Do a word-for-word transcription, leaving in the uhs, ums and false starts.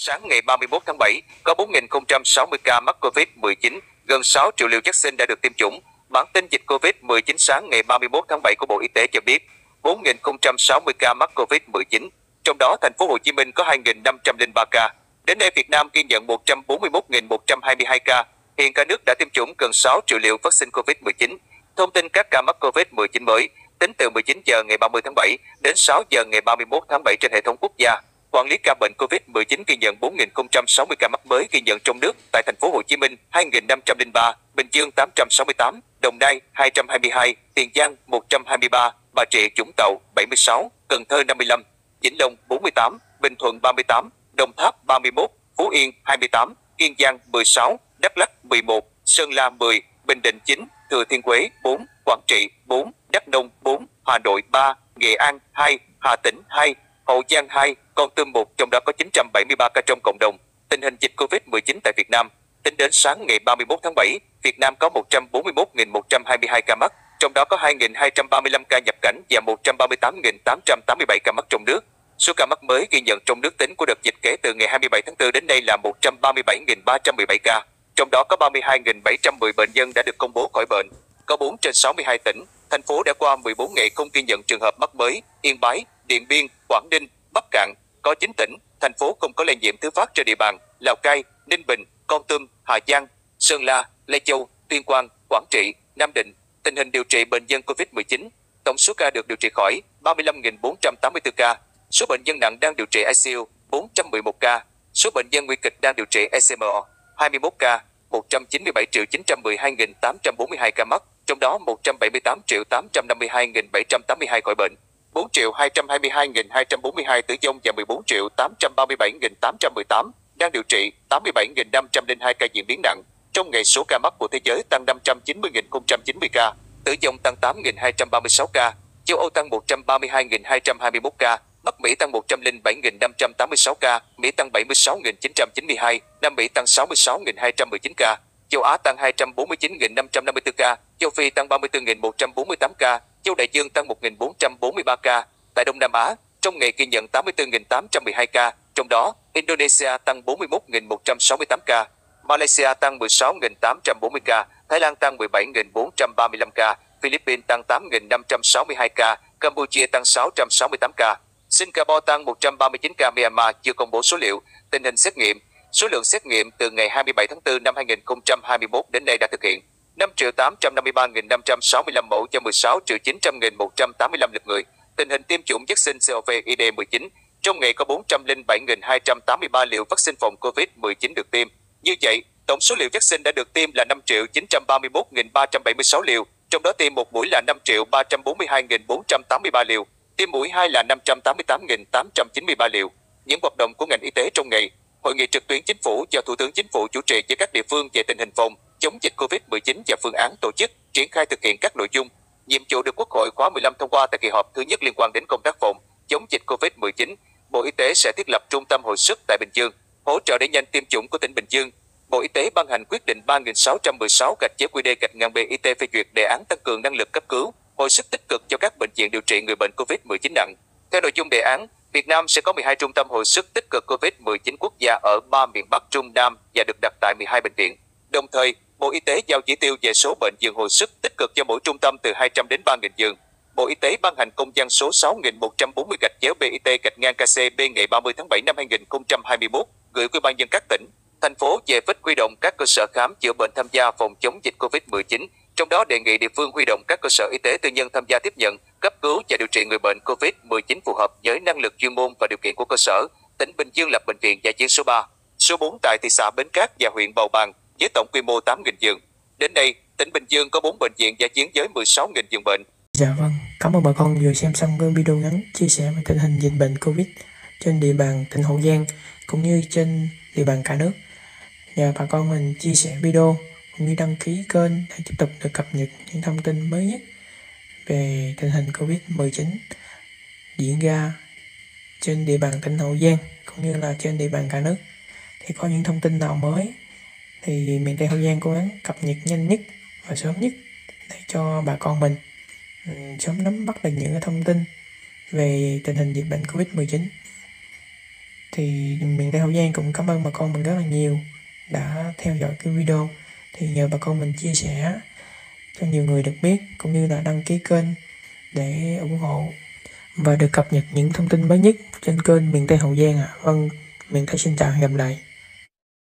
Sáng ngày ba mươi mốt tháng bảy, có bốn nghìn không trăm sáu mươi ca mắc Covid mười chín, gần sáu triệu liều vaccine đã được tiêm chủng. Bản tin dịch Covid mười chín sáng ngày ba mươi mốt tháng bảy của Bộ Y tế cho biết, bốn nghìn không trăm sáu mươi ca mắc Covid mười chín, trong đó thành phố Hồ Chí Minh có hai nghìn năm trăm lẻ ba ca. Đến nay Việt Nam ghi nhận một trăm bốn mươi mốt nghìn một trăm hai mươi hai ca. Hiện cả nước đã tiêm chủng gần sáu triệu liều vaccine Covid mười chín. Thông tin các ca mắc Covid mười chín mới tính từ mười chín giờ ngày ba mươi tháng bảy đến sáu giờ ngày ba mươi mốt tháng bảy trên hệ thống quốc gia quản lý ca bệnh Covid mười chín ghi nhận bốn nghìn không trăm sáu mươi ca mắc mới ghi nhận trong nước tại thành phố Hồ Chí Minh hai nghìn năm trăm lẻ ba, Bình Dương tám trăm sáu mươi tám, Đồng Nai hai trăm hai mươi hai, Tiền Giang một trăm hai mươi ba, Bà Rịa Vũng Tàu bảy mươi sáu, Cần Thơ năm mươi lăm, Vĩnh Long bốn mươi tám, Bình Thuận ba mươi tám, Đồng Tháp ba mươi mốt, Phú Yên hai mươi tám, Kiên Giang mười sáu, Đắk Lắk mười một, Sơn La mười, Bình Định chín, Thừa Thiên Huế bốn, Quảng Trị bốn, Đắk Nông bốn, Hà Nội ba, Nghệ An hai, Hà Tĩnh hai, Hậu Giang hai, Kon Tum một, trong đó có chín trăm bảy mươi ba ca trong cộng đồng. Tình hình dịch Covid mười chín tại Việt Nam, tính đến sáng ngày ba mươi mốt tháng bảy, Việt Nam có một trăm bốn mươi mốt nghìn một trăm hai mươi hai ca mắc, trong đó có hai nghìn hai trăm ba mươi lăm ca nhập cảnh và một trăm ba mươi tám nghìn tám trăm tám mươi bảy ca mắc trong nước. Số ca mắc mới ghi nhận trong nước tính của đợt dịch kể từ ngày hai mươi bảy tháng tư đến nay là một trăm ba mươi bảy nghìn ba trăm mười bảy ca, trong đó có ba mươi hai nghìn bảy trăm mười bệnh nhân đã được công bố khỏi bệnh. Có bốn trên sáu mươi hai tỉnh, thành phố đã qua mười bốn ngày không ghi nhận trường hợp mắc mới. Yên Bái, Điện Biên, Quảng Ninh, Bắc Kạn có chín tỉnh, thành phố không có lây nhiễm thứ phát trên địa bàn: Lào Cai, Ninh Bình, Kon Tum, Hà Giang, Sơn La, Lai Châu, Tuyên Quang, Quảng Trị, Nam Định. Tình hình điều trị bệnh nhân Covid mười chín, tổng số ca được điều trị khỏi ba mươi lăm nghìn bốn trăm tám mươi tư ca, số bệnh nhân nặng đang điều trị i xê u bốn trăm mười một ca, số bệnh nhân nguy kịch đang điều trị e xê em o hai mươi mốt ca, một trăm chín mươi bảy triệu chín trăm mười hai nghìn tám trăm bốn mươi hai ca mắc, trong đó một trăm bảy mươi tám triệu tám trăm năm mươi hai nghìn bảy trăm tám mươi hai khỏi bệnh, bốn triệu hai trăm hai mươi hai nghìn hai trăm bốn mươi hai tử vong và mười bốn triệu tám trăm ba mươi bảy nghìn tám trăm mười tám đang điều trị, tám mươi bảy nghìn năm trăm lẻ hai ca diễn biến nặng. Trong ngày số ca mắc của thế giới tăng năm trăm chín mươi nghìn không trăm chín mươi ca, tử vong tăng tám nghìn hai trăm ba mươi sáu ca, châu Âu tăng một trăm ba mươi hai nghìn hai trăm hai mươi mốt ca, Bắc Mỹ tăng một trăm lẻ bảy nghìn năm trăm tám mươi sáu ca, Mỹ tăng bảy mươi sáu nghìn chín trăm chín mươi hai, Nam Mỹ tăng sáu mươi sáu nghìn hai trăm mười chín ca, châu Á tăng hai trăm bốn mươi chín nghìn năm trăm năm mươi tư ca, châu Phi tăng ba mươi tư nghìn một trăm bốn mươi tám ca, châu Đại Dương tăng một nghìn bốn trăm bốn mươi ba ca. Tại Đông Nam Á, trong ngày ghi nhận tám mươi tư nghìn tám trăm mười hai ca, trong đó Indonesia tăng bốn mươi mốt nghìn một trăm sáu mươi tám ca, Malaysia tăng mười sáu nghìn tám trăm bốn mươi ca, Thái Lan tăng mười bảy nghìn bốn trăm ba mươi lăm ca, Philippines tăng tám nghìn năm trăm sáu mươi hai ca, Campuchia tăng sáu trăm sáu mươi tám ca, Singapore tăng một trăm ba mươi chín ca. Myanmar chưa công bố số liệu. Tình hình xét nghiệm, số lượng xét nghiệm từ ngày hai mươi bảy tháng tư năm hai nghìn không trăm hai mươi mốt đến nay đã thực hiện năm triệu tám trăm năm mươi ba nghìn năm trăm sáu mươi lăm mẫu cho mười sáu triệu chín trăm nghìn một trăm tám mươi lăm lượt người. Tình hình tiêm chủng vaccine Covid mười chín, trong ngày có bốn trăm lẻ bảy nghìn hai trăm tám mươi ba liều vaccine phòng Covid mười chín được tiêm. Như vậy, tổng số liều vaccine đã được tiêm là năm triệu chín trăm ba mươi mốt nghìn ba trăm bảy mươi sáu liều, trong đó tiêm một mũi là năm triệu ba trăm bốn mươi hai nghìn bốn trăm tám mươi ba liều, tiêm mũi hai là năm trăm tám mươi tám nghìn tám trăm chín mươi ba liều. Những hoạt động của ngành y tế trong ngày: hội nghị trực tuyến chính phủ do Thủ tướng Chính phủ chủ trì với các địa phương về tình hình phòng chống dịch Covid mười chín và phương án tổ chức triển khai thực hiện các nội dung, nhiệm vụ được Quốc hội khóa mười lăm thông qua tại kỳ họp thứ nhất liên quan đến công tác phòng chống dịch Covid mười chín. Bộ Y tế sẽ thiết lập trung tâm hồi sức tại Bình Dương, hỗ trợ đẩy nhanh tiêm chủng của tỉnh Bình Dương. Bộ Y tế ban hành quyết định ba nghìn sáu trăm mười sáu gạch chéo quy đê gạch ngang bê i tê phê duyệt đề án tăng cường năng lực cấp cứu, hồi sức tích cực cho các bệnh viện điều trị người bệnh Covid mười chín nặng. Theo nội dung đề án, Việt Nam sẽ có mười hai trung tâm hồi sức tích cực Covid mười chín quốc gia ở ba miền Bắc, Trung, Nam và được đặt tại mười hai bệnh viện. Đồng thời, Bộ Y tế giao chỉ tiêu về số bệnh giường hồi sức tích cực cho mỗi trung tâm từ hai trăm đến ba nghìn giường. Bộ Y tế ban hành công văn số sáu nghìn một trăm bốn mươi gạch chéo bê i tê gạch ngang ca xê bê ngày ba mươi tháng bảy năm hai nghìn không trăm hai mươi mốt gửi Ủy ban nhân các tỉnh, thành phố về vết huy động các cơ sở khám chữa bệnh tham gia phòng chống dịch Covid mười chín. Trong đó đề nghị địa phương huy động các cơ sở y tế tư nhân tham gia tiếp nhận, cấp cứu và điều trị người bệnh Covid mười chín phù hợp với năng lực chuyên môn và điều kiện của cơ sở. Tỉnh Bình Dương lập bệnh viện dã chiến số ba, số bốn tại thị xã Bến Cát và huyện Bầu Bàng với tổng quy mô tám nghìn giường. Đến nay, tỉnh Bình Dương có bốn bệnh viện dã chiến với mười sáu nghìn giường bệnh. Dạ vâng, cảm ơn bà con vừa xem xong cái video ngắn chia sẻ về tình hình dịch bệnh Covid trên địa bàn tỉnh Hậu Giang cũng như trên địa bàn cả nước. Nhờ bà con mình chia sẻ video cũng như đăng ký kênh để tiếp tục được cập nhật những thông tin mới nhất về tình hình Covid mười chín diễn ra trên địa bàn tỉnh Hậu Giang cũng như là trên địa bàn cả nước. Thì có những thông tin nào mới thì miền Tây Hậu Giang cố gắng cập nhật nhanh nhất và sớm nhất để cho bà con mình sớm nắm bắt được những thông tin về tình hình dịch bệnh Covid mười chín. Thì miền Tây Hậu Giang cũng cảm ơn bà con mình rất là nhiều đã theo dõi cái video. Thì nhờ bà con mình chia sẻ cho nhiều người được biết, cũng như là đăng ký kênh để ủng hộ và được cập nhật những thông tin mới nhất trên kênh miền Tây Hậu Giang ạ. À. Vâng, miền Tây xin chào, hẹn gặp lại.